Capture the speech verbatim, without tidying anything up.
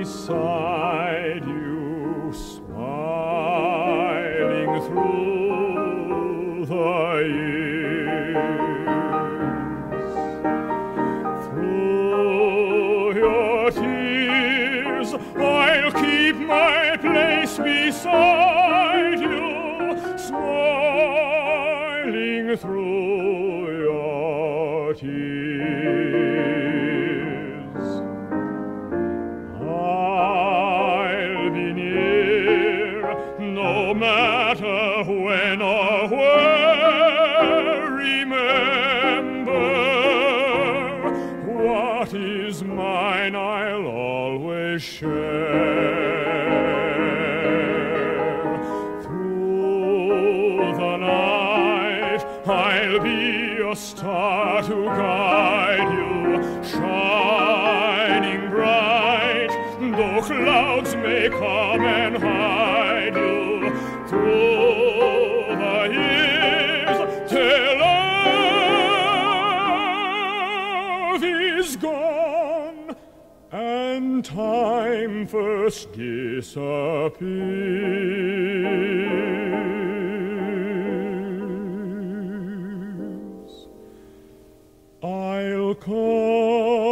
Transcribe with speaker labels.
Speaker 1: beside you, smiling through the years. Through your tears, I'll keep my place beside you, smiling through your tears. I'll be near, no matter when or where. Remember, what is mine I'll always share. Through the night, I'll be your star to guide you, shining bright, though clouds may come and hide you. Through the years, till love is gone and time first disappears, I'll call